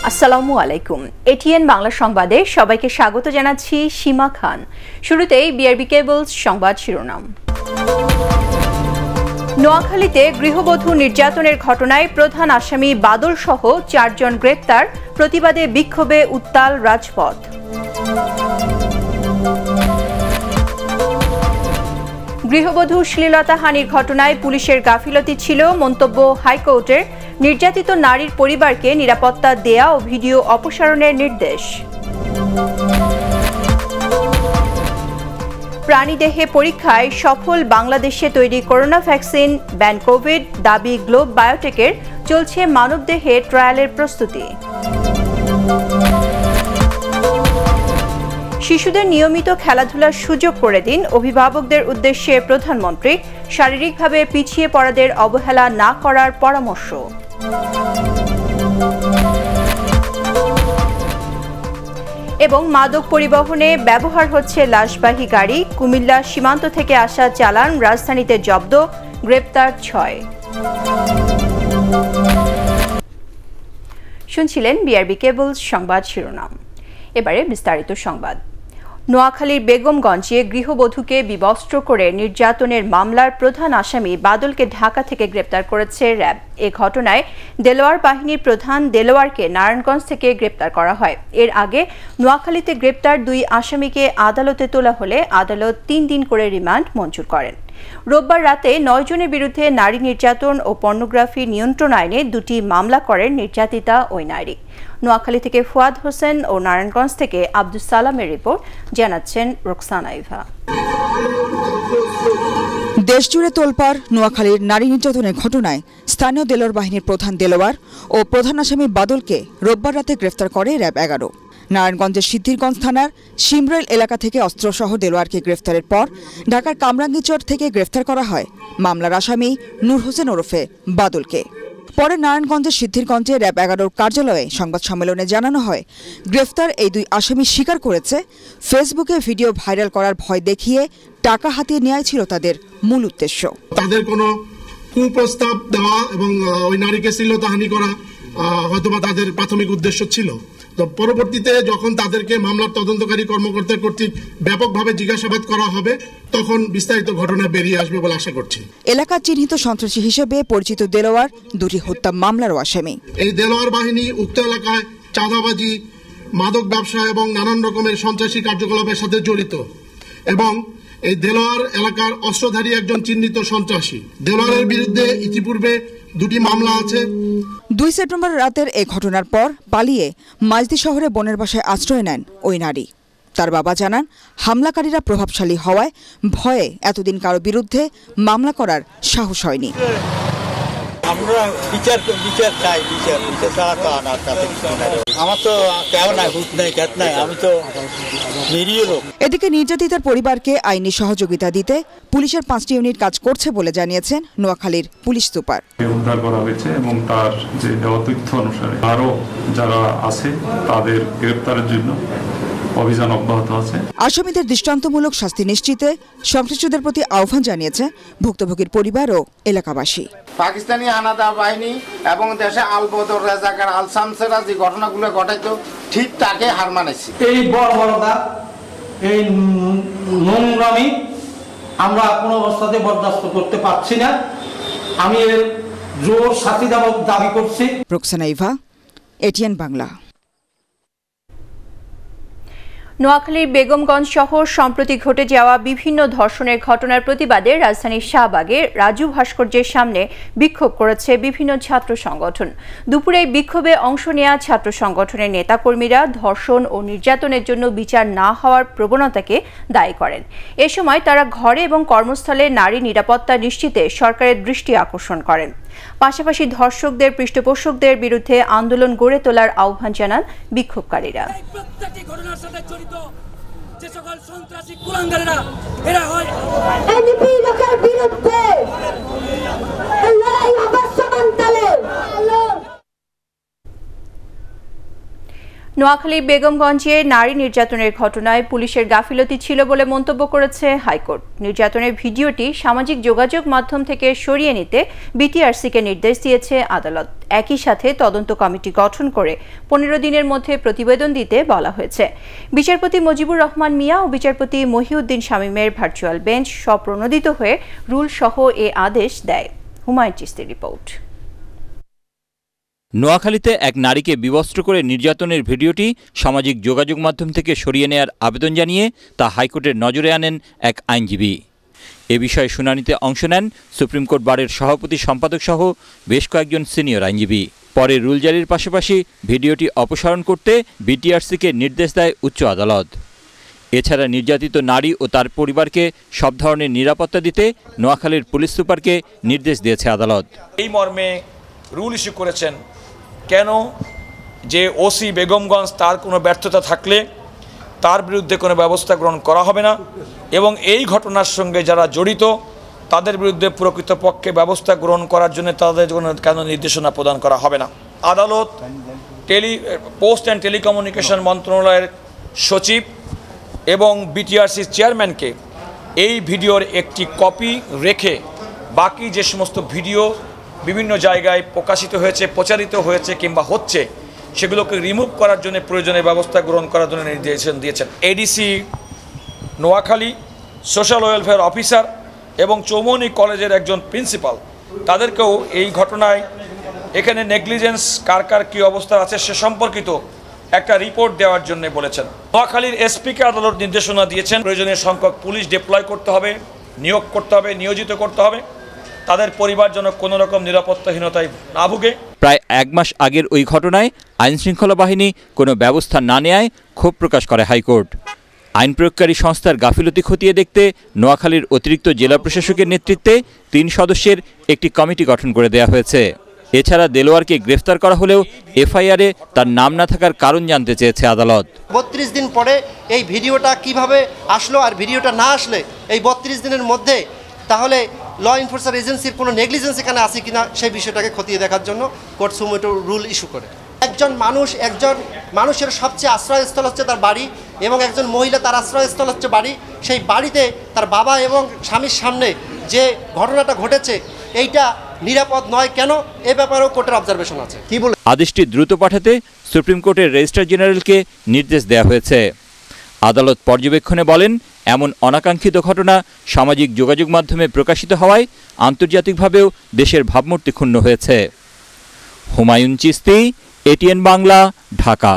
আসসালামু আলাইকুম। ATN বাংলা সংবাদে সবাইকে স্বাগত জানাচ্ছি শিমা খান। শুরুতেই বিআরবি কেবলস সংবাদ শিরোনাম। নোয়াখালীতে গৃহবধূ নির্যাতনের ঘটনায় প্রধান আসামি বাদল সহ 4 জন গ্রেপ্তার, প্রতিবাদে বিক্ষোভে উত্তাল রাজপথ। গৃহবধূ শ্লীলতাহানির ঘটনায় পুলিশের গাফিলতি ছিল, মন্তব্য হাইকোর্টের। নির্যাতিত নারীর পরিবারকে নিরাপত্তা দেয়া ও ভিডিও অপসারণের নির্দেশ। প্রাণীদেহে পরীক্ষায় সফল বাংলাদেশে তৈরি করোনা ভ্যাকসিন, ব্যান কোভিড, দাবি গ্লোব বায়োটেকের। চলছে মানবদেহে ট্রায়ালের প্রস্তুতি। শিশুদের নিয়মিত খেলাধুলার সুযোগ করে দিন, অভিভাবকদের উদ্দেশ্যে প্রধানমন্ত্রী। শারীরিকভাবে পিছিয়ে পড়াদের অবহেলা না করার পরামর্শ। এবং মাদক পরিবহনে ব্যবহার হচ্ছে লাশবাহী গাড়ি, কুমিল্লা সীমান্ত থেকে আসা চালান রাজধানীতে জব্দ, গ্রেপ্তার 6। শুনছিলেন বিআরবি কেবলস সংবাদ শিরোনাম। এবারে বিস্তারিত সংবাদ। নোয়াখালীর বেগমগঞ্জে গৃহবধূকে বিবস্ত্র করে নির্যাতনের মামলার প্রধান আসামি বাদলকে ঢাকা থেকে গ্রেপ্তার করেছে র্যাব। এ ঘটনায় দেলোয়ার বাহিনীর প্রধান দেলোয়ারকে নারায়ণগঞ্জ থেকে গ্রেপ্তার করা হয়। এর আগে নোয়াখালীতে গ্রেপ্তার 2 আসামিকে আদালতে তোলা হলে আদালত 3 দিন করে রিমান্ড মঞ্জুর করেন। রোববার রাতে 9 জনের বিরুদ্ধে নারী নির্যাতন ও পর্নোগ্রাফি নিয়ন্ত্রণ আইনে 2টি মামলা করেন নির্যাতিতা ওই নারী। নোয়াখালী থেকে ফুয়াদ হোসেন ও নারায়ণগঞ্জ থেকে আব্দুস সালামের রিপোর্ট, জানাচ্ছেন রোকসানা ইভা। দেশজুড়ে তোলপাড় নোয়াখালীর নারী নির্যাতনের ঘটনায় স্থানীয় দেলোয়ার বাহিনীর প্রধান দেলোয়ার ও প্রধান আসামি বাদলকে রোববার রাতে গ্রেফতার করে র্যাব 11। নারায়ণগঞ্জের সিদ্ধিরগঞ্জ থানার শিমরেল এলাকা থেকে অস্ত্রসহ দেলোয়ারকে গ্রেফতারের পর ঢাকার কামরাঙ্গীচর থেকে গ্রেফতার করা হয় মামলার আসামি নূর হোসেন ওরফে বাদলকে। পরে নারায়ণগঞ্জের সিদ্ধিরগঞ্জে র্যাব 11 কার্যালয়ে সংবাদ সম্মেলনে জানানো হয়, গ্রেফতার এই 2 আসামি স্বীকার করেছে ফেসবুকে ভিডিও ভাইরাল করার ভয় দেখিয়ে টাকা হাতিয়ে নেওয়াই ছিল তাদের মূল উদ্দেশ্য। তাদের কোনো কুপ্রস্তাব দেওয়া এবং ওই নারীকে শ্লীলতাহানি করা হয়তোবা তাদের প্রাথমিক উদ্দেশ্য ছিল। তো পরবর্তীতে যখন তাদেরকে মামলার তদন্তকারী কর্মকর্তা কর্তৃক ব্যাপকভাবে জিজ্ঞাসাবাদ করা হবে, তখন বিস্তারিত ঘটনা বেরিয়ে আসবে বলে আশা করছি। এলাকার চিহ্নিত সন্ত্রাসী হিসেবে পরিচিত দেলোয়ার 2টি হত্যা মামলারও আসামি। এই দেলোয়ার বাহিনী উক্ত এলাকায় চাঁদাবাজি, মাদক ব্যবসা এবং নানান রকমের সন্ত্রাসী কার্যকলাপের সাথে জড়িত এবং এই দেলোয়ার এলাকার অস্ত্রধারী একজন চিহ্নিত সন্ত্রাসী। দেলোয়ারের বিরুদ্ধে ইতিপূর্বে 2টি মামলা আছে। 2 সেপ্টেম্বর রাতের এই ঘটনার পর পালিয়ে মাইজদি শহরে বোনের বাসায় আশ্রয় নেন ওই নারী। তার বাবা জানান, হামলাকারীরা প্রভাবশালী হওয়ায় ভয়ে এতদিন কারো বিরুদ্ধে মামলা করার সাহস হয়নি। আমরা বিচার চাই, বিচার ছাড়া তো আনার কাছে আমার তো কেউ নাই, হুত নাই, ক্যাত নাই, আমি তো নিরীহ লোক। এদিকে নির্যাতিতার পরিবারকে আইনি সহযোগিতা দিতে পুলিশের 5টি ইউনিট কাজ করছে বলে জানিয়েছেন নোয়াখালীর পুলিশ সুপার। উদ্ধার করা হয়েছে এবং তার যে দেওয়া তথ্য অনুসারে আরও যারা আছে তাদের গ্রেপ্তারের জন্য অভিযান অব্যাহত আছে। আসামিদের দৃষ্টান্তমূলক শাস্তি নিশ্চিতে সংশ্লিষ্টদের প্রতি আহ্বান জানিয়েছে ভুক্তভোগীর পরিবার ও এলাকাবাসী। পাকিস্তানি হানাদা বাহিনী এবং দেশে আল বদর রাজাকার আল শামসেরা যে ঘটনাগুলো ঘটাইতো, ঠিক তাকে হার মানাইছে। এই বর্বরতা, এই নোংরামি আমরা কোনো অবস্থাতে বরদাস্ত করতে পারছি না। আমি এর জোর শাস্তি দাবি করছি। রোকসানা ইভা, ATN বাংলা। নোয়াখালীর বেগমগঞ্জ শহর সম্প্রতি ঘটে যাওয়া বিভিন্ন ধর্ষণের ঘটনার প্রতিবাদে রাজধানীর শাহবাগে রাজু ভাস্কর্যের সামনে বিক্ষোভ করেছে বিভিন্ন ছাত্র সংগঠন। দুপুরে বিক্ষোভে অংশ নেওয়া ছাত্র সংগঠনের নেতাকর্মীরা ধর্ষণ ও নির্যাতনের জন্য বিচার না হওয়ার প্রবণতাকে দায়ী করেন। এ সময় তারা ঘরে এবং কর্মস্থলে নারী নিরাপত্তা নিশ্চিতে সরকারের দৃষ্টি আকর্ষণ করেন। পাশাপাশি ধর্ষকদের, পৃষ্ঠপোষকদের বিরুদ্ধে আন্দোলন গড়ে তোলার আহ্বান জানান বিক্ষোভকারীরা। নোয়াখালীর বেগমগঞ্জে নারী নির্যাতনের ঘটনায় পুলিশের গাফিলতি ছিল বলে মন্তব্য করেছে হাইকোর্ট। নির্যাতনের ভিডিওটি সামাজিক যোগাযোগ মাধ্যম থেকে সরিয়ে নিতে বিটিআরসিকে নির্দেশ দিয়েছে আদালত। একই সাথে তদন্ত কমিটি গঠন করে 15 দিনের মধ্যে প্রতিবেদন দিতে বলা হয়েছে। বিচারপতি মুজিবুর রহমান মিয়া ও বিচারপতি মহিউদ্দিন শামীমের ভার্চুয়াল বেঞ্চ স্বপ্রণোদিত হয়ে রুল সহ এ আদেশ দেয়। হুমায়ুন চিস্তির রিপোর্ট। নোয়াখালীতে এক নারীকে বিবস্ত্র করে নির্যাতনের ভিডিওটি সামাজিক যোগাযোগ মাধ্যম থেকে সরিয়ে নেয়ার আবেদন জানিয়ে তা হাইকোর্টের নজরে আনেন এক আইনজীবী। এ বিষয়ে শুনানিতে অংশ নেন সুপ্রিম কোর্ট বারের সভাপতি সম্পাদক সহ বেশ কয়েকজন সিনিয়র আইনজীবী। পরে রুল জারির পাশাপাশি ভিডিওটি অপসারণ করতে বিটিআরসিকে নির্দেশ দেয় উচ্চ আদালত। এছাড়া নির্যাতিত নারী ও তার পরিবারকে সব ধরনের নিরাপত্তা দিতে নোয়াখালীর পুলিশ সুপারকে নির্দেশ দিয়েছে আদালত। এই মর্মে রুল ইস্যু করেছেন কেন যে ওসি বেগমগঞ্জ তার কোনো ব্যর্থতা থাকলে তার বিরুদ্ধে কোনো ব্যবস্থা গ্রহণ করা হবে না এবং এই ঘটনার সঙ্গে যারা জড়িত তাদের বিরুদ্ধে প্রকৃতপক্ষে ব্যবস্থা গ্রহণ করার জন্য তাদের কেন নির্দেশনা প্রদান করা হবে না। আদালত পোস্ট অ্যান্ড টেলিকমিউনিকেশন মন্ত্রণালয়ের সচিব এবং বিটিআরসির চেয়ারম্যানকে এই ভিডিওর একটি কপি রেখে বাকি যে সমস্ত ভিডিও বিভিন্ন জায়গায় প্রকাশিত হয়েছে, প্রচারিত হয়েছে কিংবা হচ্ছে সেগুলোকে রিমুভ করার জন্য প্রয়োজনীয় ব্যবস্থা গ্রহণ করার জন্য নির্দেশন দিয়েছেন। ADC Noakhali, social welfare officer এবং চৌমনি কলেজের একজন প্রিন্সিপাল তাদেরকেও এই ঘটনায় এখানে নেগলিজেন্স কার কার কী অবস্থা আছে সে সম্পর্কিত একটা রিপোর্ট দেওয়ার জন্য বলেছেন। নোয়াখালীর এসপিকে আদালত নির্দেশনা দিয়েছেন প্রয়োজনীয় সংখ্যক পুলিশ ডিপ্লয় করতে হবে, নিয়োগ করতে হবে, নিয়োজিত করতে হবে, তাদের পরিবার যেন কোনো রকম নিরাপত্তাহীনতায় না ভুগে। প্রায় এক মাস আগের ওই ঘটনায় আইনশৃঙ্খলা বাহিনী কোনো ব্যবস্থা না নেয়ায় ক্ষোভ প্রকাশ করে হাইকোর্ট। আইন প্রয়োগকারী সংস্থার গাফিলতি খতিয়ে দেখতে নোয়াখালীর অতিরিক্ত জেলা প্রশাসকের নেতৃত্বে 3 সদস্যের একটি কমিটি গঠন করে দেওয়া হয়েছে। এছাড়া দেলোয়ারকে গ্রেফতার করা হলেও এফআইআরে তার নাম না থাকার কারণ জানতে চেয়েছে আদালত। 32 দিন পরে এই ভিডিওটা কিভাবে আসলো আর ভিডিওটা না আসলে এই 32 দিনের মধ্যে তাহলে ল এনফোর্সার এজেন্সির কোনো নেগলিজেন্স এখানে আছে কিনা সেই বিষয়টাকে খতিয়ে দেখার জন্য কোর্ট সুমোটো রুল ইস্যু করে। একজন মানুষের সবচেয়ে আশ্রয়স্থল হচ্ছে তার বাড়ি এবং একজন মহিলা তার আশ্রয়স্থল হচ্ছে বাড়ি। সেই বাড়িতে তার বাবা এবং স্বামীর সামনে যে ঘটনাটা ঘটেছে এইটা নিরাপদ নয় কেন, এ ব্যাপারেও কোর্টের অবজারভেশন আছে। কি বলে আদেশটি দ্রুত পাঠাতে সুপ্রিম কোর্টের রেজিস্ট্রার জেনারেলকে নির্দেশ দেওয়া হয়েছে। আদালত পর্যবেক্ষণে বলেন, এমন অনাকাঙ্ক্ষিত ঘটনা সামাজিক যোগাযোগ মাধ্যমে প্রকাশিত হওয়ায় আন্তর্জাতিকভাবেও দেশের ভাবমূর্তি ক্ষুণ্ণ হয়েছে। হুমায়ুন চিস্তি, ATN বাংলা, ঢাকা।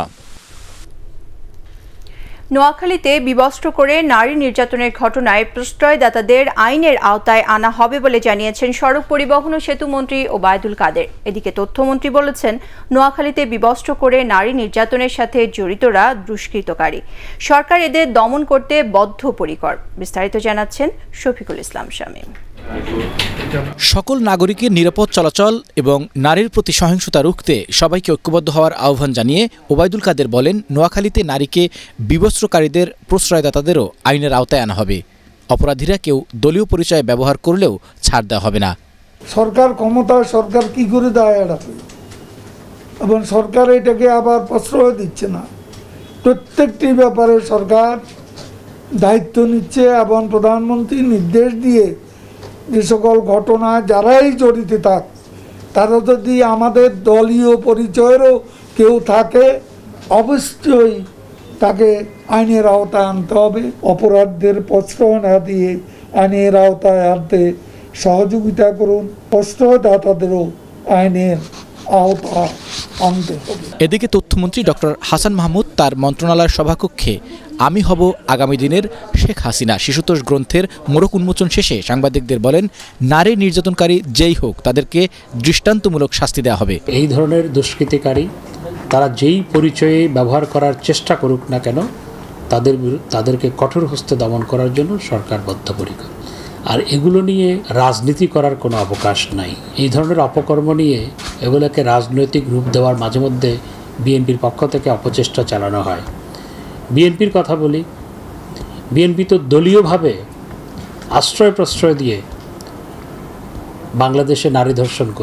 নোয়াখালীতে বিবস্ত্র করে নারী নির্যাতনের ঘটনায় প্রশ্রয়দাতাদের আইনের আওতায় আনা হবে বলে জানিয়েছেন সড়ক পরিবহন ও সেতুমন্ত্রী ওবায়দুল কাদের। এদিকে তথ্যমন্ত্রী বলেছেন, নোয়াখালীতে বিবস্ত্র করে নারী নির্যাতনের সাথে জড়িতরা দুষ্কৃতকারী। সরকার এদের দমন করতে বদ্ধপরিকর। বিস্তারিত জানাচ্ছেন শফিকুল ইসলাম শামীম। সকল নাগরিকের নিরাপদ চলাচল এবং নারীর প্রতি সহিংসতা রুখতে সবাইকে ঐক্যবদ্ধ হওয়ার আহ্বান জানিয়ে ওবায়দুল কাদের বলেন, নোয়াখালীতে নারীকে বিবস্ত্রকারীদের প্রশ্রয়দাতাদেরও আইনের আওতায় আনা হবে। অপরাধীরা কেউ দলীয় পরিচয় ব্যবহার করলেও ছাড় দেওয়া হবে না। সরকার ক্ষমতায়, সরকার কি করে দেয় এটাকে, এবং সরকার এটাকে আবার প্রশ্রয় দিচ্ছে না। প্রত্যেকটি ব্যাপারে সরকার দায়িত্ব নিচ্ছে এবং প্রধানমন্ত্রী নির্দেশ দিয়ে যে সকল ঘটনা যারাই জড়িত থাক তারা যদি আমাদের দলীয় পরিচয়েরও কেউ থাকে অবশ্যই তাকে আইনের আওতায় আনতে হবে। অপরাধদের প্রশ্রয় না দিয়ে আইনের আওতায় আনতে সহযোগিতা করুন। প্রশ্রয়দাতাদেরও আইনের আওতায় আনতে হবে। এদিকে তথ্যমন্ত্রী ডক্টর হাসান মাহমুদ তার মন্ত্রণালয়ের সভাকক্ষে আমি হব আগামী দিনের শেখ হাসিনা শিশুতোষ গ্রন্থের মোড়ক উন্মোচন শেষে সাংবাদিকদের বলেন, নারী নির্যাতনকারী যেই হোক তাদেরকে দৃষ্টান্তমূলক শাস্তি দেওয়া হবে। এই ধরনের দুষ্কৃতিকারী তারা যেই পরিচয়ে ব্যবহার করার চেষ্টা করুক না কেন তাদেরকে কঠোর হস্তে দমন করার জন্য সরকার বদ্ধপরিকর। আর এগুলো নিয়ে রাজনীতি করার কোনো অবকাশ নাই। এই ধরনের অপকর্ম নিয়ে এগুলোকে রাজনৈতিক রূপ দেওয়ার মাঝে মধ্যে বিএনপির পক্ষ থেকে অপচেষ্টা চালানো হয়। বিএনপির কথা বলি, বিএনপি তো দলীয়ভাবে আশ্রয় প্রশ্রয় দিয়ে বাংলাদেশে নারী ধর্ষণ করেছে।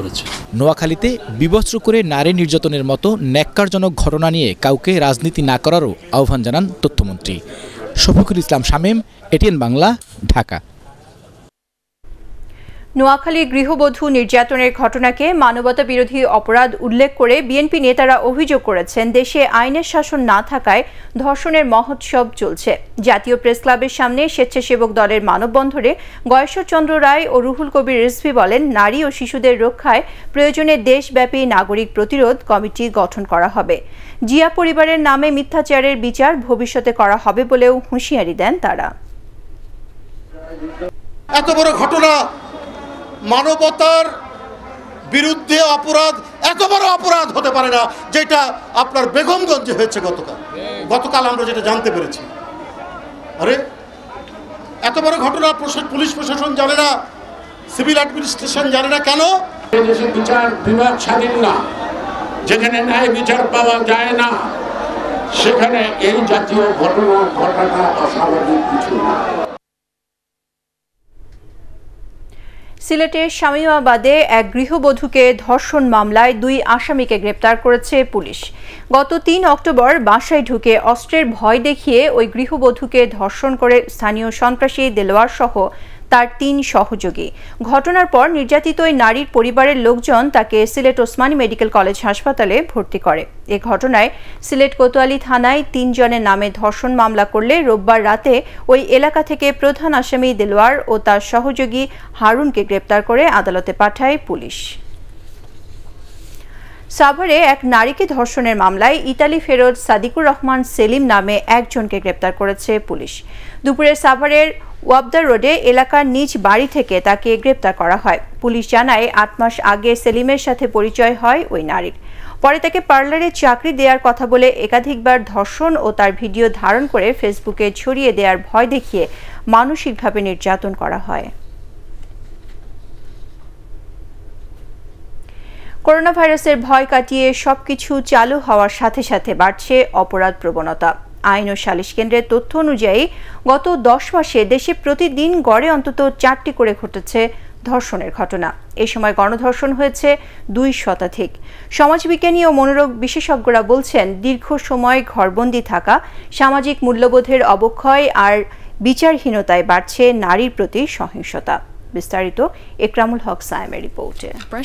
নোয়াখালীতে বিবস্ত্র করে নারী নির্যাতনের মতো ন্যাক্কারজনক ঘটনা নিয়ে কাউকে রাজনীতি না করারও আহ্বান জানান তথ্যমন্ত্রী। শফিকুল ইসলাম শামীম, ATN বাংলা, ঢাকা। নোয়াখালীর গৃহবধূ নির্যাতনের ঘটনাকে মানবতা বিরোধী অপরাধ উল্লেখ করে বিএনপি নেতারা অভিযোগ করেছেন, দেশে আইনের শাসন না থাকায় ধর্ষণের মহোৎসব চলছে। জাতীয় প্রেস ক্লাবের সামনে স্বেচ্ছাসেবক দলের মানববন্ধনে গয়েশ্বরচন্দ্র রায় ও রুহুল কবির রিজভী বলেন, নারী ও শিশুদের রক্ষায় প্রয়োজনে দেশব্যাপী নাগরিক প্রতিরোধ কমিটি গঠন করা হবে। জিয়া পরিবারের নামে মিথ্যাচারের বিচার ভবিষ্যতে করা হবে বলেও হুঁশিয়ারি দেন তারা। এত বড় ঘটনা, মানবতার বিরুদ্ধে অপরাধ, এত বড় অপরাধ হতে পারে না যেটা আপনার বেগমগঞ্জে হয়েছে গতকাল আমরা যেটা জানতে পেরেছি। আরে এত বড় ঘটনা পুলিশ প্রশাসন জানে না, সিভিল অ্যাডমিনিস্ট্রেশন জানে না কেন? দেশে বিচার বিভাগ স্বাধীন না, যেখানে ন্যায় বিচার পাওয়া যায় না সেখানে এই জাতীয় ঘটনা ঘটাটা অস্বাভাবিক কিছু না। সিলেটের শামীমাবাদে এক গৃহবধূকে ধর্ষণ মামলায় 2 আসামিকে গ্রেপ্তার করেছে পুলিশ। গত 3 অক্টোবর বাসায় ঢুকে অস্ত্রের ভয় দেখিয়ে ওই গৃহবধূকে ধর্ষণ করে স্থানীয় সন্ত্রাসী দেলোয়ার সহ তার 3 সহযোগী। ঘটনার পর নির্যাতিত ওই নারীর পরিবারের লোকজন তাকে সিলেট ওসমানী মেডিকেল কলেজ হাসপাতালে ভর্তি করে। এ ঘটনায় সিলেট কোতোয়ালি থানায় 3 জনের নামে ধর্ষণ মামলা করলে রোববার রাতে ওই এলাকা থেকে প্রধান আসামি দেলোয়ার ও তার সহযোগী হারুনকে গ্রেপ্তার করে আদালতে পাঠায় পুলিশ। সাভারে এক নারীকে ধর্ষণের মামলায় ইতালি ফেরত সাদিকুর রহমান সেলিম নামে একজনকে গ্রেপ্তার করেছে পুলিশ। দুপুরে সাভারের ওয়াবদার রোডে এলাকার নিজ বাড়ি থেকে তাকে গ্রেপ্তার করা হয়। পুলিশ জানায় 8 মাস আগে সেলিমের সাথে পরিচয় হয় ওই নারীর। পরে তাকে পার্লারে চাকরি দেওয়ার কথা বলে একাধিকবার ধর্ষণ ও তার ভিডিও ধারণ করে ফেসবুকে ছড়িয়ে দেওয়ার ভয় দেখিয়ে মানসিকভাবে নির্যাতন করা হয়। করোনা ভাইরাসের ভয় কাটিয়ে সবকিছু চালু হওয়ার সাথে সাথে বাড়ছে অপরাধ প্রবণতা। আইন ও সালিশ কেন্দ্রের তথ্য অনুযায়ী গত 10 মাসে দেশে প্রতিদিন গড়ে অন্তত 4টি করে ঘটেছে ধর্ষণের ঘটনা। এই সময় গণধর্ষণ হয়েছে 2 শতাধিক। সমাজবিজ্ঞানী ও মনোরোগ বিশেষজ্ঞরা বলছেন, দীর্ঘ সময় ঘরবন্দি থাকা, সামাজিক মূল্যবোধের অবক্ষয় আর বিচারহীনতায় বাড়ছে নারীর প্রতি সহিংসতা। বিস্তারিত একরামুল হক সায়েমের রিপোর্টে।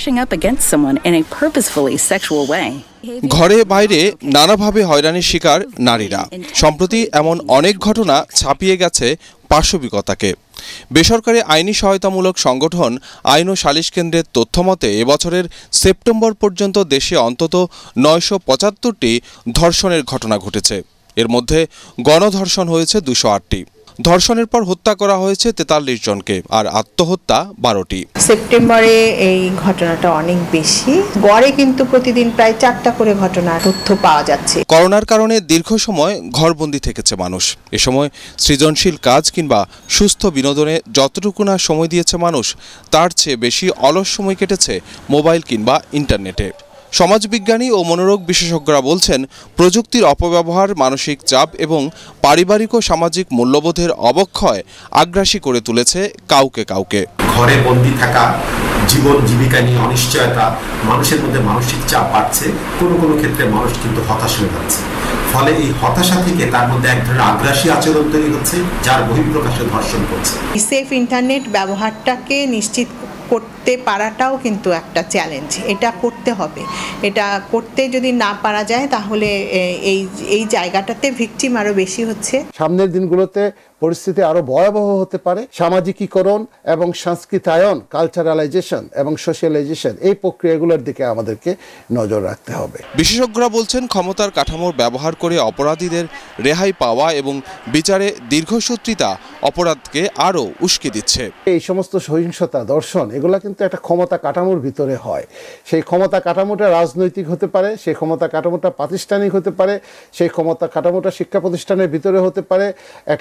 ঘরে বাইরে নানাভাবে হয়রানির শিকার নারীরা। সম্প্রতি এমন অনেক ঘটনা ছাপিয়ে গেছে পাশবিকতাকে। বেসরকারি আইনি সহায়তামূলক সংগঠন আইন ও সালিশ কেন্দ্রের তথ্যমতে এবছরের সেপ্টেম্বর পর্যন্ত দেশে অন্তত 975টি ধর্ষণের ঘটনা ঘটেছে। এর মধ্যে গণধর্ষণ হয়েছে 208টি। ধর্ষণের পর হত্যা করা হয়েছে 43 জনকে, আর আত্মহত্যা 12টি। সেপ্টেম্বরে এই ঘটনাটা অনেক বেশি, গড়ে কিন্তু প্রতিদিন প্রায় 4টা করে ঘটনার তথ্য পাওয়া যাচ্ছে। করোনার কারণে দীর্ঘ সময় ঘরবন্দি থেকেছে মানুষ। এ সময় সৃজনশীল কাজ কিংবা সুস্থ বিনোদনে যতটুকু না সময় দিয়েছে মানুষ, তার চেয়ে বেশি অলস সময় কেটেছে মোবাইল কিংবা ইন্টারনেটে। সমাজবিজ্ঞানী ও মনোরোগ বিশেষজ্ঞরা বলছেন, প্রযুক্তির অপব্যবহার, মানসিক চাপ এবং পারিবারিক ও সামাজিক মূল্যবোধের অবক্ষয় আগ্রাসী করে তুলেছে কাউকে কাউকে। ঘরে বন্দী থাকা, জীবন জীবিকা নিয়ে অনিশ্চয়তা, মানুষের মধ্যে মানসিক চাপ বাড়ছে। কোনো কোনো ক্ষেত্রে মানুষ কিন্তু হতাশ হয়ে যাচ্ছে। ফলে এই হতাশা থেকে তার মধ্যে এক ধরনের আগ্রাসী আচরণ তৈরি হচ্ছে, যার বহিঃপ্রকাশে ধর্ষণ করছে। সেফ ইন্টারনেট ব্যবহারটাকে নিশ্চিত করতে পারাটাও কিন্তু একটা চ্যালেঞ্জ। এটা করতে হবে। এটা করতে যদি না পারা যায় তাহলে এই জায়গাটাতে ভিকটিম আরো বেশি হচ্ছে। সামনের দিনগুলোতে পরিস্থিতি আরো ভয়াবহ হতে পারে। সামাজিকীকরণ এবং সংস্কৃতায়ন, কালচারালাইজেশন এবং সোশ্যালাইজেশন, এই প্রক্রিয়াগুলোর দিকে আমাদেরকে নজর রাখতে হবে। বিশেষজ্ঞরা বলছেন, ক্ষমতার কাঠামোর ব্যবহার করে অপরাধীদের রেহাই পাওয়া এবং বিচারে দীর্ঘসূত্রিতা অপরাধকে আরও উস্কে দিচ্ছে। এই সমস্ত সহিংসতা, দর্শন, এগুলা কিন্তু একটা ক্ষমতা কাঠামোর ভিতরে হয়। সেই ক্ষমতা কাঠামোটা রাজনৈতিক হতে পারে, সেই ক্ষমতা কাঠামোটা প্রাতিষ্ঠানিক হতে পারে, সেই ক্ষমতা কাঠামোটা শিক্ষা প্রতিষ্ঠানের ভিতরে হতে পারে, একটা কর্পোরেট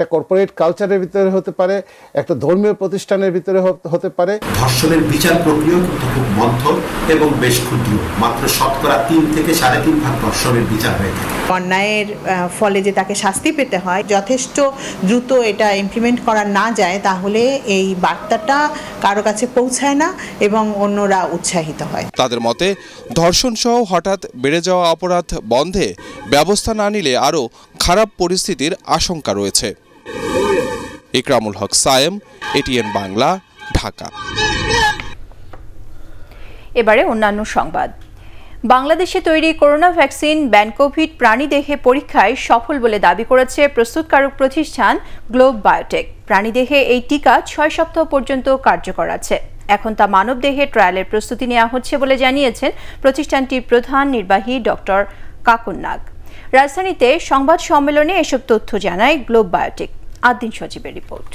প্রাইভেট কালচারের ভিতরে হতে পারে, একটা ধর্মীয় প্রতিষ্ঠানের ভিতরে হতে পারে। ধর্ষণের বিচার প্রক্রিয়া কিন্তু খুব মন্থর এবং বেশ ক্ষুদ্র, মাত্র শতকরা 3 থেকে 3.5% ধর্ষণের বিচার হয়ে থাকে। অন্যায়ের ফলে যে তাকে শাস্তি পেতে হয়, যথেষ্ট দ্রুত এটা ইমপ্লিমেন্ট করা না যায় তাহলে এই বার্তাটা কারো কাছে পৌঁছায় না এবং অন্যরা উৎসাহিত হয়। তাদের মতে ধর্ষণ সহ হঠাৎ বেড়ে যাওয়া অপরাধ বন্ধে ব্যবস্থা না নিলে আরও খারাপ পরিস্থিতির আশঙ্কা রয়েছে। ইকরামুল হক সায়েম, ATN বাংলা, ঢাকা। এবারে অন্যান্য সংবাদ। বাংলাদেশে তৈরি করোনা ভ্যাকসিন ব্যানকোভিড প্রাণীদেহে পরীক্ষায় সফল বলে দাবি করেছে প্রস্তুতকারক প্রতিষ্ঠান গ্লোব বায়োটেক। প্রাণীদেহে এই টিকা 6 সপ্তাহ পর্যন্ত কার্যকর আছে। এখন তা মানবদেহে ট্রায়ালের প্রস্তুতি নেওয়া হচ্ছে বলে জানিয়েছেন প্রতিষ্ঠানটির প্রধান নির্বাহী ডক্টর কাকুন নাগ। রাজধানীতে সংবাদ সম্মেলনে এসব তথ্য জানায় গ্লোব বায়োটেক। আদিন সজীবের রিপোর্ট।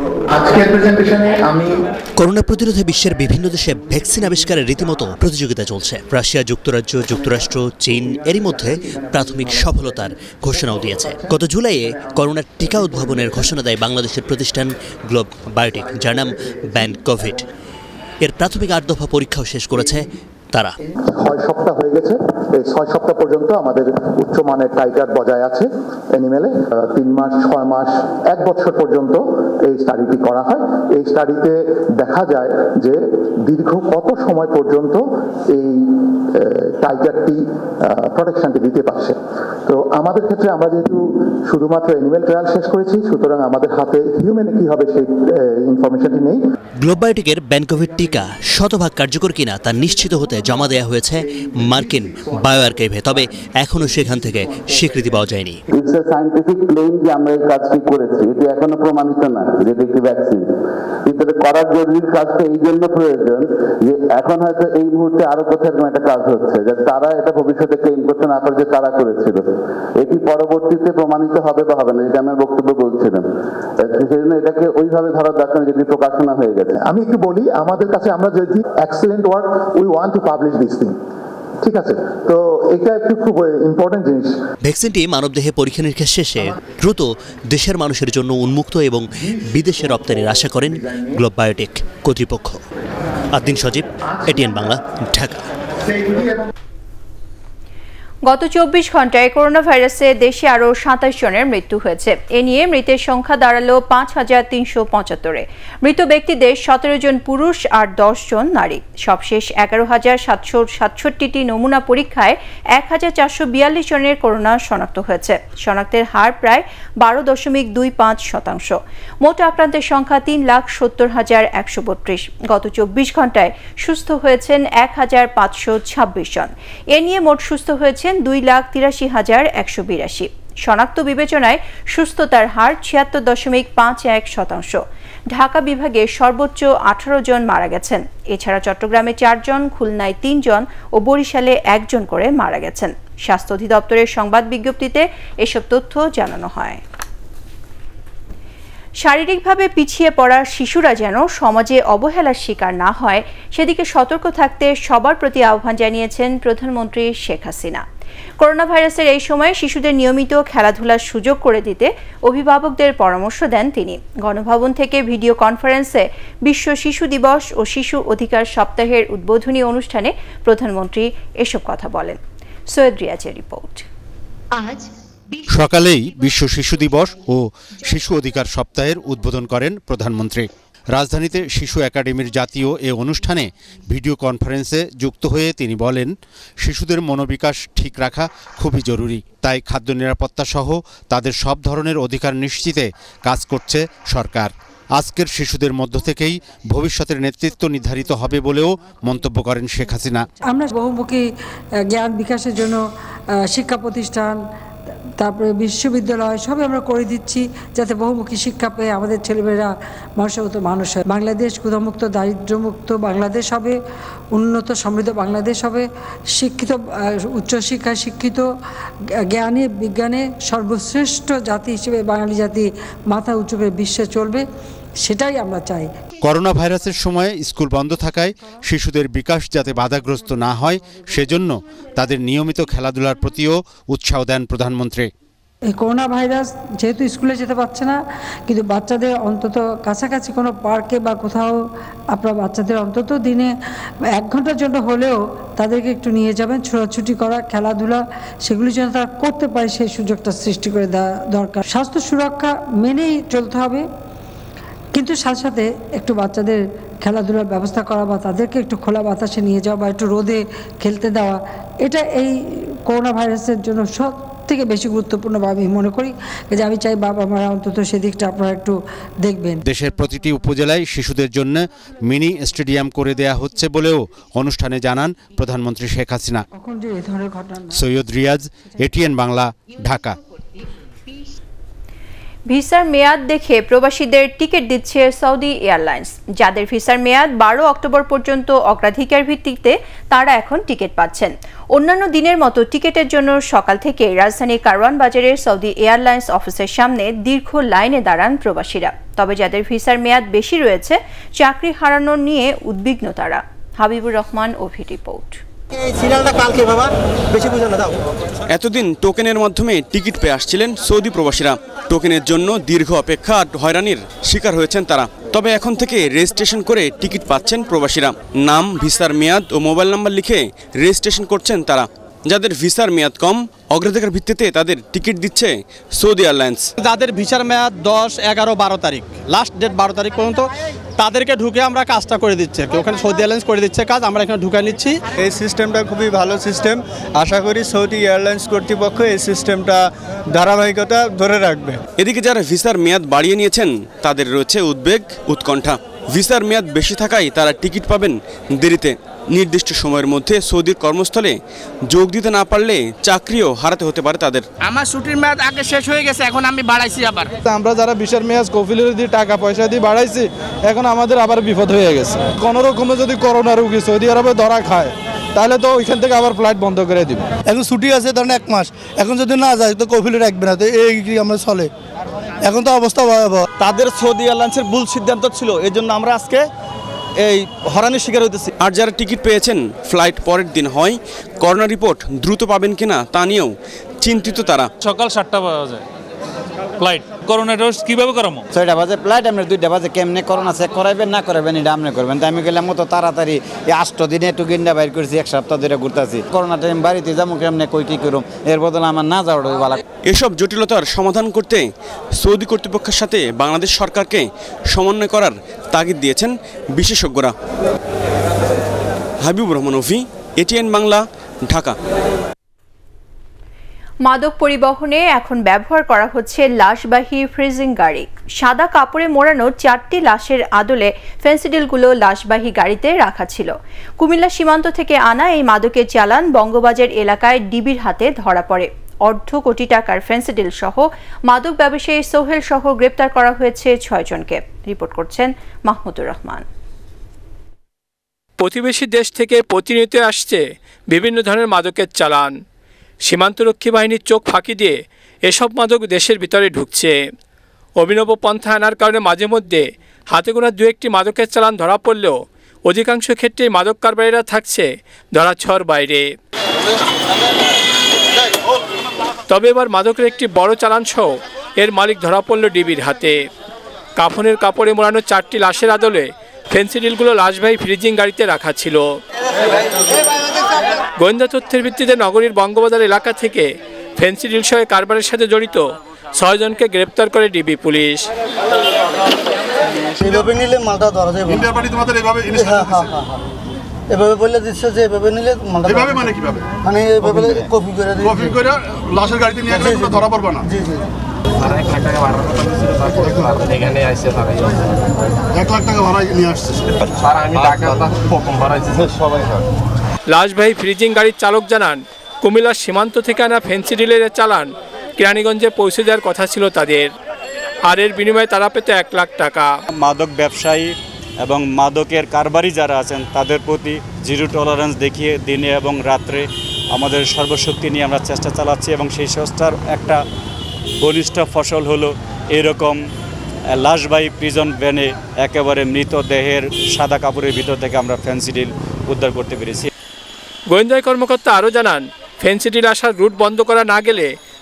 করোনা প্রতিরোধে বিশ্বের বিভিন্ন দেশে ভ্যাকসিন আবিষ্কারের রীতিমতো প্রতিযোগিতা চলছে। রাশিয়া, যুক্তরাজ্য, যুক্তরাষ্ট্র, চীন এরই মধ্যে প্রাথমিক সফলতার ঘোষণাও দিয়েছে। গত জুলাইয়ে করোনার টিকা উদ্ভাবনের ঘোষণা দেয় বাংলাদেশের প্রতিষ্ঠান গ্লোব বায়োটেক, যার নাম ব্যানকোভিড। এর প্রাথমিক 8 দফা পরীক্ষাও শেষ করেছে তারা। 6 সপ্তাহ হয়ে গেছে। এই 6 সপ্তাহ পর্যন্ত আমাদের উচ্চমানের টাইটার বজায় আছে অ্যানিমেলে। 3 মাস, 6 মাস, 1 বছর পর্যন্ত এই স্টাডিটি করা হয়। এই স্টাডিতে দেখা যায় যে দীর্ঘ কত সময় পর্যন্ত এই টাইটারটি প্রোটেকশনটি দিতে পারছে। তো আমাদের ক্ষেত্রে আমরা যেহেতু শুধুমাত্র অ্যানিমেল ট্রায়াল শেষ করেছি, সুতরাং আমাদের হাতে হিউম্যানে কি হবে সেই ইনফরমেশনটি নেই। গ্লোব বায়োটেকের ব্যানকোভিড টিকা শতভাগ কার্যকর কিনা তা নিশ্চিত হতে জমা দেওয়া হয়েছে মার্কিন বায়ো আর্কাইভে, তবে এখনো সেখান থেকে স্বীকৃতি পাওয়া যায়নি। ইটস আ সায়েন্টিফিক ক্লেম যে আমরা এই কাজটি করেছি, এটি এখনো প্রমাণিত না যে এটি একটি ভ্যাকসিন। কিন্তু করার জরুরি কাজটা এই জন্য প্রয়োজন যে এখন হয়তো এই মুহূর্তে আরো কোথাও এরকম একটা কাজ হচ্ছে যে তারা এটা ভবিষ্যতে ক্লেম করতে না পারে যে তারা করেছিল। এটি পরবর্তীতে প্রমাণিত হবে বা হবে না, এটা আমার বক্তব্য বলছিলাম। সেজন্য এটাকে ওইভাবে ধরার দরকার যেটি প্রকাশনা হয়ে গেছে। আমি একটু বলি, আমাদের কাছে আমরা যদি excellent work, we want to publish this thing. ঠিক আছে, তো এটা একটু খুব ইম্পর্টেন্ট জিনিস। ভ্যাকসিনটি মানবদেহে পরীক্ষা নিরীক্ষা শেষে দ্রুত দেশের মানুষের জন্য উন্মুক্ত এবং বিদেশে রপ্তানির আশা করেন গ্লোব বায়োটেক কর্তৃপক্ষ। আদিন সজীব, ATN বাংলা, ঢাকা। গত 24 ঘন্টায় করোনা ভাইরাসে দেশে আরও 27 জনের মৃত্যু হয়েছে। এ নিয়ে মৃতের সংখ্যা দাঁড়ালো 5375-এ। মৃত ব্যক্তিদের 17 জন পুরুষ আর 10 জন নারী। সবশেষ 11,767টি নমুনা পরীক্ষায় 1442 জনের করোনা শনাক্ত হয়েছে। শনাক্তের হার প্রায় 12.25%। মোট আক্রান্তের সংখ্যা 3,70,132। গত 24 ঘন্টায় সুস্থ হয়েছেন 1,526 জন। এ নিয়ে মোট সুস্থ হয়েছে 2,83,182। শনাক্ত বিবেচনায় সুস্থতার হার 76.51%। ঢাকা বিভাগে সর্বোচ্চ 18 জন মারা গেছেন। এছাড়া চট্টগ্রামে 4 জন, খুলনায় 3 জন ও বরিশালে 1 জন করে মারা গেছেন। স্বাস্থ্য অধিদপ্তরের সংবাদ বিজ্ঞপ্তিতে এসব তথ্য জানানো হয়। শারীরিকভাবে পিছিয়ে পড়া শিশুরা যেন সমাজে অবহেলার শিকার না হয় সেদিকে সতর্ক থাকতে সবার প্রতি আহ্বান জানিয়েছেন প্রধানমন্ত্রী শেখ হাসিনা। করোনা ভাইরাসের এই সময়ে শিশুদের নিয়মিত খেলাধুলার সুযোগ করে দিতে অভিভাবকদের পরামর্শ দেন তিনি। গণভবন থেকে ভিডিও কনফারেন্সে বিশ্ব শিশু দিবস ও শিশু অধিকার সপ্তাহের উদ্বোধনী অনুষ্ঠানে প্রধানমন্ত্রী এসব কথা বলেন। সৈয়দ রিয়াজের রিপোর্ট। আজ সকালেই বিশ্ব শিশু দিবস ও শিশু অধিকার সপ্তাহের উদ্বোধন করেন প্রধানমন্ত্রী। রাজধানীতে শিশু একাডেমির জাতীয় এ অনুষ্ঠানে ভিডিও কনফারেন্সে যুক্ত হয়ে তিনি বলেন, শিশুদের মনোবিকাশ ঠিক রাখা খুবই জরুরি। তাই খাদ্য নিরাপত্তা সহ তাদের সব ধরনের অধিকার নিশ্চিতে কাজ করছে সরকার। আজকের শিশুদের মধ্য থেকেই ভবিষ্যতের নেতৃত্ব নির্ধারিত হবে বলেও মন্তব্য করেন শেখ হাসিনা। আমরা বহুমুখী জ্ঞান বিকাশের জন্য শিক্ষা প্রতিষ্ঠান, তারপরে বিশ্ববিদ্যালয় সবই আমরা করে দিচ্ছি যাতে বহুমুখী শিক্ষা পেয়ে আমাদের ছেলেমেয়েরা মানুষের মতো মানুষ হয়। বাংলাদেশ ক্ষুধামুক্ত, দারিদ্র্যমুক্ত বাংলাদেশ হবে, উন্নত সমৃদ্ধ বাংলাদেশ হবে, শিক্ষিত, উচ্চশিক্ষায় শিক্ষিত, জ্ঞানে বিজ্ঞানে সর্বশ্রেষ্ঠ জাতি হিসেবে বাঙালি জাতি মাথা উঁচু করে বিশ্বে চলবে, সেটাই আমরা চাই। করোনা ভাইরাসের সময় স্কুল বন্ধ থাকায় শিশুদের বিকাশ যাতে বাধাগ্রস্ত না হয় সেজন্য তাদের নিয়মিত খেলাধুলার প্রতিও উৎসাহ দেন প্রধানমন্ত্রী। এই করোনা ভাইরাস যেহেতু স্কুলে যেতে পারছে না, কিন্তু বাচ্চাদের অন্তত কাছাকাছি কোনো পার্কে বা কোথাও আপনার বাচ্চাদের অন্তত দিনে 1 ঘন্টার জন্য হলেও তাদেরকে একটু নিয়ে যাবেন, ছোটাছুটি করা, খেলাধুলা, সেগুলি যেন তারা করতে পারে সেই সুযোগটা সৃষ্টি করে দেওয়া দরকার। স্বাস্থ্য সুরক্ষা মেনেই চলতে হবে, কিন্তু সাথে সাথে একটু বাচ্চাদের খেলাধুলার ব্যবস্থা করা বা তাদেরকে একটু খোলা বাতাসে নিয়ে যাওয়া বা একটু রোদে খেলতে দেওয়া, এটা এই করোনা ভাইরাসের জন্য সব থেকে বেশি গুরুত্বপূর্ণ আমি মনে করি। যে আমি চাই বাবা মারা অন্তত সেদিকটা আপনারা একটু দেখবেন। দেশের প্রতিটি উপজেলায় শিশুদের জন্য মিনি স্টেডিয়াম করে দেয়া হচ্ছে বলেও অনুষ্ঠানে জানান প্রধানমন্ত্রী শেখ হাসিনা। সৈয়দ রিয়াজ, ATN বাংলা, ঢাকা। ভিসার মেয়াদ দেখে প্রবাসীদের টিকিট দিচ্ছে সৌদি এয়ারলাইন্স। যাদের ভিসার মেয়াদ 12 অক্টোবর পর্যন্ত অগ্রাধিকার ভিত্তিতে তারা এখন টিকিট পাচ্ছেন। অন্যান্য দিনের মতো টিকিটের জন্য সকাল থেকে রাজধানীর কারওয়ান বাজারের সৌদি এয়ারলাইন্স অফিসের সামনে দীর্ঘ লাইনে দাঁড়ান প্রবাসীরা। তবে যাদের ভিসার মেয়াদ বেশি রয়েছে, চাকরি হারানোর নিয়ে উদ্বিগ্ন তারা। হাবিবুর রহমান, ওভি রিপোর্ট। এতদিন টোকেনের মাধ্যমে টিকিট পেয়ে আসছিলেন সৌদি প্রবাসীরা। টোকেনের জন্য দীর্ঘ অপেক্ষা আর হয়রানির শিকার হয়েছেন তারা। তবে এখন থেকে রেজিস্ট্রেশন করে টিকিট পাচ্ছেন প্রবাসীরা। নাম, ভিসার মেয়াদ ও মোবাইল নাম্বার লিখে রেজিস্ট্রেশন করছেন তারা। যাদের ভিসার মেয়াদ কম, অগ্রাধিকার ভিত্তিতে তাদের টিকিট দিচ্ছে সৌদি এয়ারলাইন্স। যাদের ভিসার মেয়াদ 10, 11, 12 তারিখ, লাস্ট ডেট 12 তারিখ পর্যন্ত, তাদেরকে ঢুকে আমরা কাজটা করে দিচ্ছে। ওখানে সৌদি এয়ারলাইন্স করে দিচ্ছে কাজ, আমরা এখানে ঢুকে নিচ্ছি। এই সিস্টেমটা খুবই ভালো সিস্টেম। আশা করি সৌদি এয়ারলাইন্স কর্তৃপক্ষ এই সিস্টেমটা ধারাবাহিকতা ধরে রাখবে। এদিকে যারা ভিসার মেয়াদ বাড়িয়ে নিয়েছেন তাদের রয়েছে উদ্বেগ, উৎকণ্ঠা। ভিসার মেয়াদ বেশি থাকায় তারা টিকিট পাবেন দেরিতে। নির্দিষ্ট সময়ের মধ্যে সৌদির কর্মস্থলে যোগ দিতে না পারলে চাকরিও হারাতে হতে পারে তাদের। আমার ছুটির মেয়াদ আগে শেষ হয়ে গেছে, এখন আমি বাড়াইছি আবার। আমরা যারা ভিসার মেয়াদ কফিলের দিয়ে টাকা পয়সা দিয়ে বাড়াইছি, এখন আমাদের আবার বিপদ হয়ে গেছে। কোনো রকমে যদি করোনা রোগী সৌদি আরবে ধরা খায়, তাহলে তো ওইখান থেকে আবার ফ্লাইট বন্ধ করে দিবে। এখন ছুটি আছে ধরেন 1 মাস, এখন যদি না যায় তো কফিলে রাখবে না, তো এই আমরা চলে। এখন তো অবস্থা ভয়াবহ। তাদের সৌদি এয়ারলাইন্সের ভুল সিদ্ধান্ত ছিল, এই জন্য আমরা আজকে এই হরানির শিকার হইতেছি। আর যারা টিকিট পেয়েছেন, ফ্লাইট পরের দিন হয়, করোনা রিপোর্ট দ্রুত পাবেন কিনা তা নিয়েও চিন্তিত তারা। সকাল 7টা বাজে ফ্লাইট, করোনা টেস্ট কিভাবে করাবো? 6টা বাজে ফ্লাইট, আমরা 2টা বাজে কেমনে করোনা চেক করাইবেন না করাবেন এটা আপনি করবেন। তাই আমি গেলাম তো তাড়াতাড়ি এই 8 দিনে একটু গিন্ডা বাইর করছি, 1 সপ্তাহ ধরে ঘুরতেছি। করোনা টাইম বাড়িতে যাবো কেমনে, কই কি করুম, এর বদলে আমার না যাওয়াটাই ভালো। এসব জটিলতার সমাধান করতে সৌদি কর্তৃপক্ষের সাথে বাংলাদেশ সরকারকে সমন্বয় করার তাগিদ দিয়েছেন বিশেষজ্ঞরা। হাবিবুর রহমান, ওভি, ATN বাংলা, ঢাকা। মাদক পরিবহনে এখন ব্যবহার করা হচ্ছে লাশবাহী ফ্রিজিং গাড়ি। সাদা কাপড়ে মোড়ানো 4টি লাশের আদলে ফেন্সিডিলগুলো লাশবাহী গাড়িতে রাখা ছিল। কুমিল্লা সীমান্ত থেকে আনা এই মাদকের চালান বঙ্গবাজার এলাকায় ডিবির হাতে ধরা পড়ে। $1.5 কোটি টাকার ফেন্সিডিল সহ মাদক ব্যবসায়ী সোহেল সহ গ্রেপ্তার করা হয়েছে 6 জনকে। রিপোর্ট করছেন মাহমুদুর রহমান। প্রতিবেশী দেশ থেকে প্রতিনিয়ত আসছে বিভিন্ন ধরনের মাদকের চালান। সীমান্তরক্ষী বাহিনীর চোখ ফাঁকি দিয়ে এসব মাদক দেশের ভিতরে ঢুকছে। অভিনব পন্থা আনার কারণে মাঝে মধ্যে হাতে গোনা 2-1টি মাদকের চালান ধরা পড়লেও অধিকাংশ ক্ষেত্রেই মাদক কারবারিরা থাকছে ধরাছোঁয়ার বাইরে। তবে এবার মাদকের একটি বড় চালান সহ এর মালিক ধরা পড়ল ডিবির হাতে। কাফনের কাপড়ে মোড়ানো 4টি লাশের আদলে ফেন্সিডিলগুলো লাশবাহী ফ্রিজিং গাড়িতে রাখা ছিল। গোয়েন্দা তথ্যের ভিত্তিতে নগরীর বঙ্গবাজার এলাকা থেকে ফেন্সিডিল সহ কারবারের সাথে জড়িত 6 জনকে গ্রেপ্তার করে ডিবি পুলিশ। এভাবে বলে দিচ্ছে যে এভাবে নিলে এভাবে মানে কিভাবে, মানে এভাবে কপি করে লাশের গাড়িতে নিয়ে গেলে কোনো ধরা পড়বে না। জি জি, 1 লাখ টাকা ভাড়া এখানে আইছে, তারা 1 লাখ টাকা ভাড়া নিয়ে আসছে। স্যার আমি টাকাটা প্রথম ভাড়াইছি সবাই। লাশবাহী ফ্রিজিং গাড়ির চালক জানান, কুমিল্লার সীমান্ত থেকে আনা ফেন্সিডিলের চালান কেরানীগঞ্জে পৌঁছে দেওয়ার কথা ছিল তাদের, আর এর বিনিময়ে তারা পেত 1 লাখ টাকা। মাদক ব্যবসায়ী এবং মাদকের কারবারি যারা আছেন তাদের প্রতি জিরো টলারেন্স দেখিয়ে দিনে এবং রাত্রে আমাদের সর্বশক্তি নিয়ে আমরা চেষ্টা চালাচ্ছি, এবং সেই চেষ্টার একটা বলিষ্ঠ ফসল হলো এরকম লাশবাহী প্রিজন ভ্যানে একেবারে মৃতদেহের সাদা কাপড়ের ভিতর থেকে আমরা ফেন্সিডিল উদ্ধার করতে পেরেছি। গোয়েন্দা কর্মকর্তা আরও জানান, ফেন্সিডিল আসার রুট বন্ধ করা না গেলে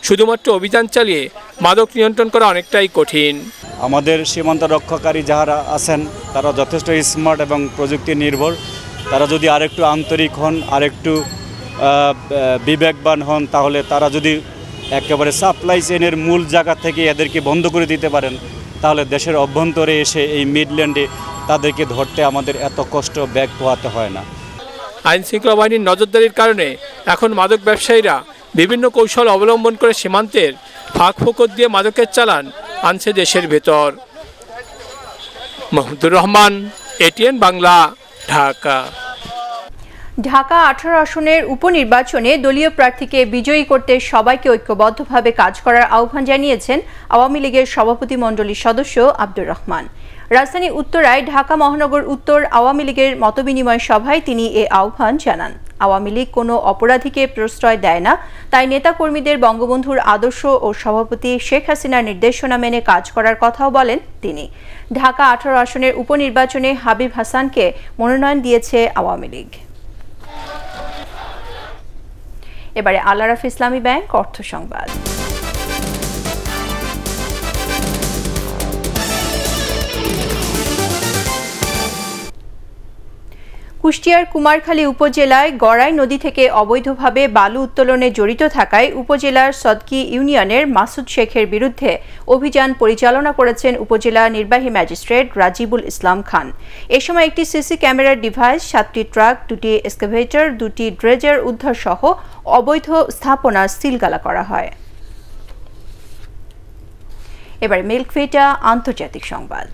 শুধুমাত্র অভিযান চালিয়ে মাদক নিয়ন্ত্রণ করা অনেকটাই কঠিন। আমাদের সীমান্ত রক্ষাকারী যারা আছেন তারা যথেষ্ট স্মার্ট এবং প্রযুক্তি নির্ভর। তারা যদি আরেকটু আন্তরিক হন, আরেকটু বিবেকবান হন, তাহলে তারা যদি একেবারে সাপ্লাই চেইনের মূল জায়গা থেকে এদেরকে বন্ধ করে দিতে পারেন, তাহলে দেশের অভ্যন্তরে এসে এই মিডল্যান্ডে তাদেরকে ধরতে আমাদের এত কষ্ট ব্যাগ পোহাতে হয় না। আইন শৃঙ্খলা বাহিনীর নজরদারির কারণে এখন মাদক ব্যবসায়ীরা বিভিন্ন কৌশল অবলম্বন করে সীমান্তের ফাঁক ফোকর দিয়ে মাদকের চালান আনছে দেশের ভেতর। মাহমুদুর রহমান, ATN বাংলা, ঢাকা। ঢাকা 18 আসনের উপনির্বাচনে দলীয় প্রার্থীকে বিজয়ী করতে সবাইকে ঐক্যবদ্ধভাবে কাজ করার আহ্বান জানিয়েছেন আওয়ামী লীগের সভাপতিমণ্ডলীর সদস্য আব্দুর রহমান। রাজধানী উত্তরায় ঢাকা মহানগর উত্তর আওয়ামী লীগের মতবিনিময় সভায় তিনি এ আহ্বান জানান। আওয়ামী লীগ কোনো অপরাধীকে প্রশ্রয় দেয় না, তাই নেতাকর্মীদের বঙ্গবন্ধুর আদর্শ ও সভাপতি শেখ হাসিনার নির্দেশনা মেনে কাজ করার কথাও বলেন তিনি। ঢাকা 18 আসনের উপনির্বাচনে হাবিব হাসানকে মনোনয়ন দিয়েছে আওয়ামী লীগ। এবারে আল-আরাফ ইসলামী ব্যাংক অর্থ সংবাদ। কুষ্টিয়ার কুমারখালী উপজেলায় গড়াই নদী থেকে অবৈধভাবে বালু উত্তোলনে জড়িত থাকায় উপজেলার সদকি ইউনিয়নের মাসুদ শেখের বিরুদ্ধে অভিযান পরিচালনা করেছেন উপজেলা নির্বাহী ম্যাজিস্ট্রেট রাজিবুল ইসলাম খান। এ সময় একটি সিসি ক্যামেরার ডিভাইস, 7টি ট্রাক, 2টি এক্সকাভেটর, 2টি ড্রেজার উদ্ধার সহ অবৈধ স্থাপনা সিলগালা করা হয়। এবার মিল্কভিটা আন্তর্জাতিক সংবাদ।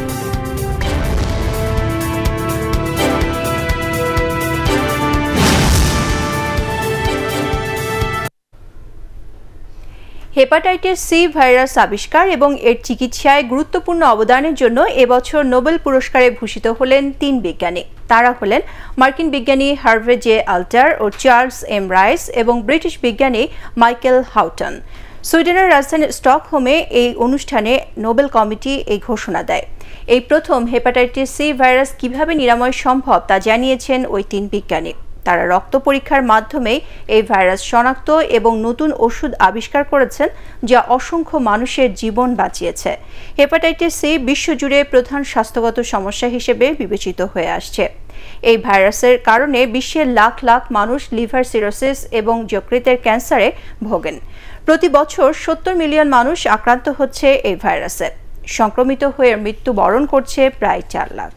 হেপাটাইটিস সি ভাইরাস আবিষ্কার এবং এর চিকিৎসায় গুরুত্বপূর্ণ অবদানের জন্য এবছর নোবেল পুরস্কারে ভূষিত হলেন 3 বিজ্ঞানী। তারা হলেন মার্কিন বিজ্ঞানী হার্ভে জে আল্টার ও চার্লস এম রাইস এবং ব্রিটিশ বিজ্ঞানী মাইকেল হাউটন। সুইডেনের রাজধানী স্টকহোমে এই অনুষ্ঠানে নোবেল কমিটি এই ঘোষণা দেয়। এই প্রথম হেপাটাইটিস সি ভাইরাস কিভাবে নিরাময় সম্ভব তা জানিয়েছেন ওই 3 বিজ্ঞানী। তারা রক্ত পরীক্ষার মাধ্যমে এই ভাইরাস শনাক্ত এবং নতুন ওষুধ আবিষ্কার করেছেন, যা অসংখ্য মানুষের জীবন বাঁচিয়েছে। হেপাটাইটিস সি বিশ্বজুড়ে প্রধান স্বাস্থ্যগত সমস্যা হিসেবে বিবেচিত হয়ে আসছে। এই ভাইরাসের কারণে বিশ্বের লাখ লাখ মানুষ লিভার সিরোসিস এবং যকৃতের ক্যান্সারে ভোগেন। প্রতি বছর 70 মিলিয়ন মানুষ আক্রান্ত হচ্ছে এই ভাইরাসে। সংক্রমিত হয়ে মৃত্যুবরণ করছে প্রায় 4 লাখ।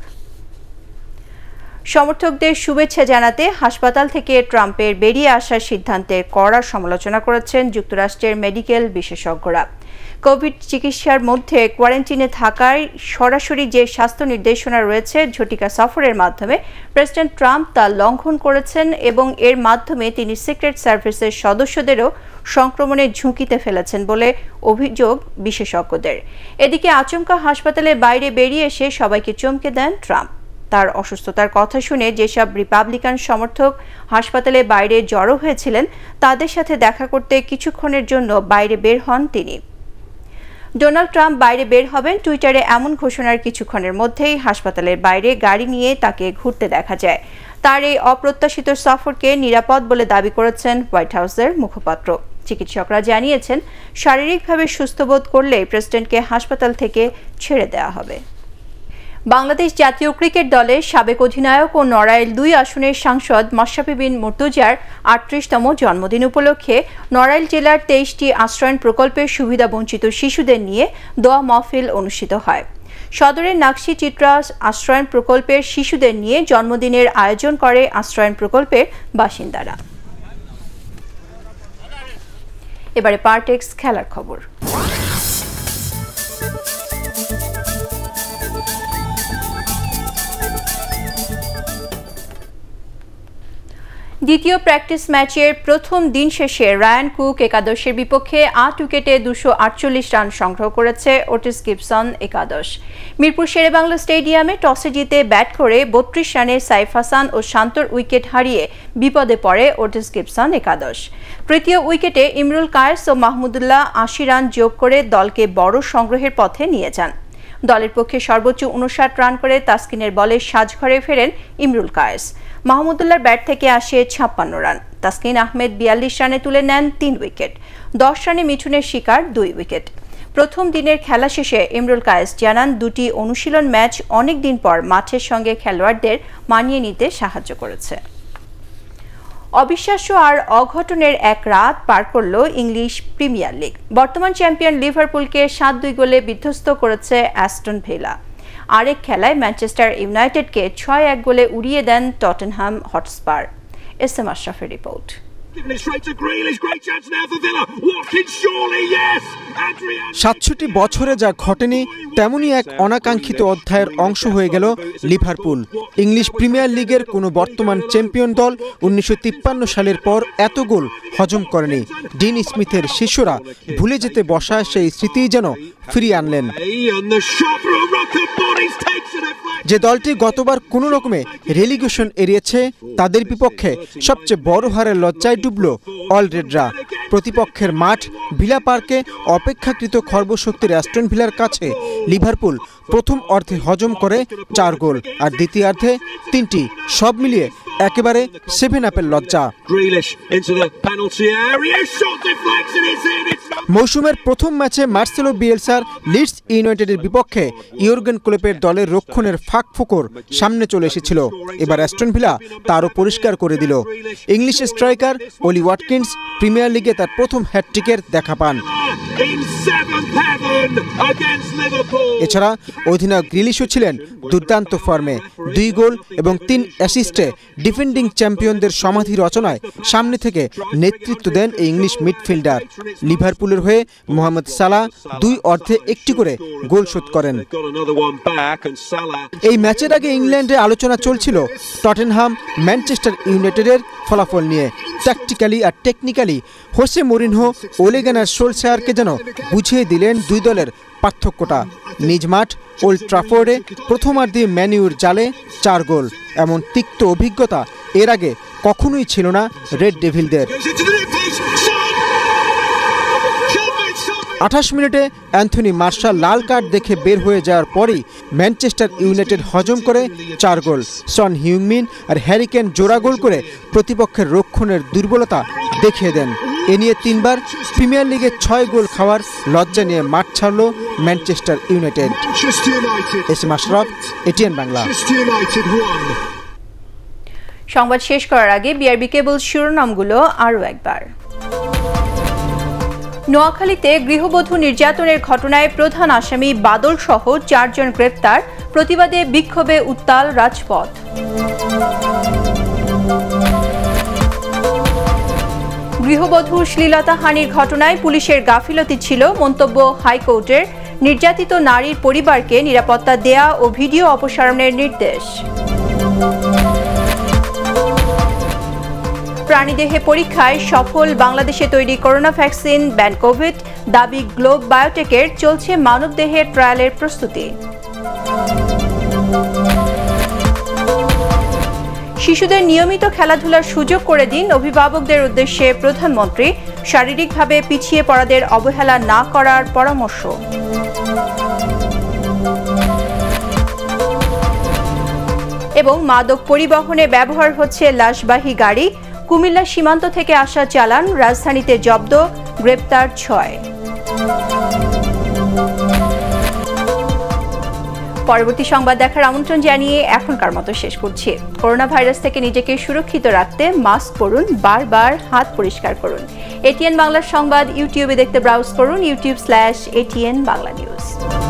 সমর্থকদের শুভেচ্ছা জানাতে হাসপাতাল থেকে ট্রাম্পের বেরিয়ে আসার সিদ্ধান্তের কড়া সমালোচনা করেছেন যুক্তরাষ্ট্রের মেডিকেল বিশেষজ্ঞরা। কোভিড চিকিৎসার মধ্যে কোয়ারেন্টিনে থাকায় সরাসরি যে স্বাস্থ্য নির্দেশনা রয়েছে ঝটিকা সফরের মাধ্যমে প্রেসিডেন্ট ট্রাম্প তা লঙ্ঘন করেছেন এবং এর মাধ্যমে তিনি সিক্রেট সার্ভিসের সদস্যদেরও সংক্রমণের ঝুঁকিতে ফেলেছেন বলে অভিযোগ বিশেষজ্ঞদের। এদিকে আচমকা হাসপাতালের বাইরে বেরিয়ে এসে সবাইকে চমকে দেন ট্রাম্প। তার অসুস্থতার কথা শুনে যেসব রিপাবলিকান সমর্থক হাসপাতালে বাইরে জড়ো হয়েছিলেন তাদের সাথে দেখা করতে কিছুক্ষণের জন্য বাইরে বের হন তিনি। ডোনাল্ড ট্রাম্প বাইরে বের হবেন টুইটারে এমন ঘোষণার কিছুক্ষণের মধ্যেই হাসপাতালের বাইরে গাড়ি নিয়ে তাকে ঘুরতে দেখা যায়। তার এই অপ্রত্যাশিত সফরকে নিরাপদ বলে দাবি করেছেন হোয়াইট হাউসের মুখপাত্র। চিকিৎসকরা জানিয়েছেন শারীরিকভাবে সুস্থ বোধ করলে প্রেসিডেন্টকে হাসপাতাল থেকে ছেড়ে দেওয়া হবে। বাংলাদেশ জাতীয় ক্রিকেট দলের সাবেক অধিনায়ক ও নড়াইল 2 আসনের সাংসদ মাশরাফি বিন মুর্তজার 38তম জন্মদিন উপলক্ষে নড়াইল জেলার 23টি আশ্রয়ণ প্রকল্পের সুবিধাবঞ্চিত শিশুদের নিয়ে দোয়া মাহফিল অনুষ্ঠিত হয়। সদরের নাকশি চিত্রা আশ্রয়ণ প্রকল্পের শিশুদের নিয়ে জন্মদিনের আয়োজন করে আশ্রয়ণ প্রকল্পের বাসিন্দারা। এবারে পার্টেক্স খেলার খবর। দ্বিতীয় প্র্যাকটিস ম্যাচের প্রথম দিন শেষে রায়ান কুক একাদশের বিপক্ষে 8 উইকেটে 248 রান সংগ্রহ করেছে ওটিস গিবসন একাদশ। মিরপুর শেরেবাংলা স্টেডিয়ামে টসে জিতে ব্যাট করে 32 রানে সাইফ হাসান ও শান্তর উইকেট হারিয়ে বিপদে পড়ে ওটিস গিবসন একাদশ। তৃতীয় উইকেটে ইমরুল কায়েস ও মাহমুদুল্লাহ 80 রান যোগ করে দলকে বড় সংগ্রহের পথে নিয়ে যান। দলের পক্ষে সর্বোচ্চ 59 রান করে তাসকিনের বলে সাজঘরে ফেরেন ইমরুল কায়েস। মাহমুদুল্লাহর ব্যাট থেকে আসে 56 রান। তাসকিন আহমেদ 42 রানে তুলে নেন 3 উইকেট। 10 রানে মিঠুনের শিকার 2 উইকেট। প্রথম দিনের খেলা শেষে ইমরুল কায়েস জানান, দুটি অনুশীলন ম্যাচ অনেক দিন পর মাঠের সঙ্গে খেলোয়াড়দের মানিয়ে নিতে সাহায্য করেছে। অবিশ্বাস্য আর অঘটনের এক রাত পার করল ইংলিশ প্রিমিয়ার লিগ। বর্তমান চ্যাম্পিয়ন লিভারপুলকে 7-2 গোলে বিধ্বস্ত করেছে অ্যাস্টন ভিলা। আরেক খেলায় ম্যানচেস্টার ইউনাইটেডকে 6-1 গোলে উড়িয়ে দেন টটেনহাম হটস্পার। এসএম আশরাফের রিপোর্ট। 67 বছরে যা ঘটেনি তেমনই এক অনাকাঙ্ক্ষিত অধ্যায়ের অংশ হয়ে গেল লিভারপুল। ইংলিশ প্রিমিয়ার লিগের কোনো বর্তমান চ্যাম্পিয়ন দল 1953 সালের পর এত গোল হজম করেনি। ডিন স্মিথের শিষ্যরা ভুলে যেতে বসা সেই স্মৃতিই যেন ফিরিয়ে আনলেন। যে দলটি গতবার কোনো রকমে রেলিগেশন এড়িয়েছে, তাদের বিপক্ষে সবচেয়ে বড় হারের লজ্জায় ডুবল অলরেডরা। প্রতিপক্ষের মাঠ ভিলা পার্কে অপেক্ষাকৃত খর্বশক্তির অ্যাস্টন ভিলার কাছে লিভারপুল প্রথম অর্ধে হজম করে 4 গোল আর দ্বিতীয়ার্ধে 3টি, সব মিলিয়ে একেবারে 7-আপের লজ্জা। মৌসুমের প্রথম ম্যাচে মার্সেলো বিয়েলসার লিডস ইউনাইটেডের বিপক্ষে ইয়র্গেন ক্লোপের দলের রক্ষণের ফাঁক ফোকর সামনে চলে এসেছিল। এবার অ্যাস্টন ভিলা তারও পরিষ্কার করে দিল। English striker Ollie Watkins Premier লিগে তার প্রথম হ্যাটট্রিকের দেখা পান। এছাড়া অধিনায়ক গ্রিলিশও ছিলেন দুর্দান্ত ফর্মে। 2 গোল এবং 3 অ্যাসিস্টে ডিফেন্ডিং চ্যাম্পিয়নদের সমাধি রচনায় সামনে থেকে নেতৃত্ব দেন এই ইংলিশ মিডফিল্ডার। লিভারপুলের হয়ে মোহাম্মদ সালাহ 2 অর্ধে 1টি করে গোল শোধ করেন। এই ম্যাচের আগে ইংল্যান্ডে আলোচনা চলছিল টটেনহাম ম্যানচেস্টার ইউনাইটেডের ফলাফল নিয়ে। ট্যাকটিক্যালি আর technically Jose Mourinho Ole Gunnar সোলশায়ারকে যেন বুঝিয়ে দিলেন দুই দলের পার্থক্যটা। নিজ মাঠ ওল্ড ট্রাফোর্ডে প্রথমার্ধে ম্যানিউর জালে 4 গোল, এমন তিক্ত অভিজ্ঞতা এর আগে কখনোই ছিল না রেড ডেভিলদের। 28 মিনিটে অ্যান্থনি মার্শাল লাল কার্ড দেখে বের হয়ে যাওয়ার পরই ম্যানচেস্টার ইউনাইটেড হজম করে 4 গোল। সন হিউংমিন আর হ্যারি কেন জোড়া গোল করে প্রতিপক্ষের রক্ষণের দুর্বলতা দেখিয়ে দেন। এ নিয়ে 3 বার প্রিমিয়ার লিগে 6 গোল খাওয়ার লজ্জা নিয়ে মাঠ ছাড়ল Manchester United. SM Ashraf, ATN Bangla. সংবাদ শেষ করার আগে বিআরবি কেবল শিরোনামগুলো আরও একবার। নোয়াখালীতে গৃহবধূ নির্যাতনের ঘটনায় প্রধান আসামি বাদল সহ 4 জন গ্রেপ্তার। প্রতিবাদে বিক্ষোভে উত্তাল রাজপথ। গৃহবধূ শ্লীলতাহানির ঘটনায় পুলিশের গাফিলতি ছিল মন্তব্য হাইকোর্টের। নির্যাতিত নারীর পরিবারকে নিরাপত্তা দেয়া ও ভিডিও অপসারণের নির্দেশ। প্রাণীদেহে পরীক্ষায় সফল বাংলাদেশে তৈরি করোনা ভ্যাকসিন ব্যান কোভিড, দাবি গ্লোব বায়োটেকের। চলছে মানবদেহের ট্রায়ালের প্রস্তুতি। শিশুদের নিয়মিত খেলাধুলার সুযোগ করে দিন, অভিভাবকদের উদ্দেশ্যে প্রধানমন্ত্রী। শারীরিকভাবে পিছিয়ে পড়াদের অবহেলা না করার পরামর্শ। এবং মাদক পরিবহনে ব্যবহার হচ্ছে লাশবাহী গাড়ি। কুমিল্লা সীমান্ত থেকে আসা চালান রাজধানীতে জব্দ, গ্রেপ্তার 6। পরবর্তী সংবাদ দেখার আমন্ত্রণ জানিয়ে এখনকার মতো শেষ করছি। করোনা ভাইরাস থেকে নিজেকে সুরক্ষিত রাখতে মাস্ক পরুন, বারবার হাত পরিষ্কার করুন। ATN বাংলার সংবাদ ইউটিউবে দেখতে ব্রাউজ করুন youtube/ATN বাংলা নিউজ।